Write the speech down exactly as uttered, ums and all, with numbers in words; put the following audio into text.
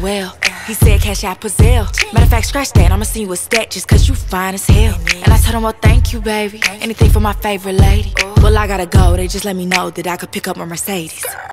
O L. He said cash out Pazelle. Matter of fact, scratch that, I'ma send you a stat just cause you fine as hell. And I told him, well, thank you, baby. Anything for my favorite lady. Well, I gotta go, they just let me know that I could pick up my Mercedes.